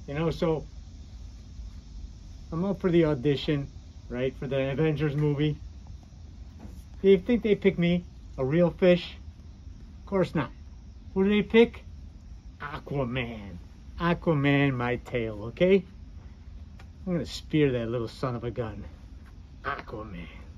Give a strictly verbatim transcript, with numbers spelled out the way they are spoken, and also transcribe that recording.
You know, so I'm up for the audition, right, for the Avengers movie. Do you think they pick me, a real fish? Of course not. Who do they pick? Aquaman. Aquaman my tail, okay? I'm gonna spear that little son of a gun. Aquaman.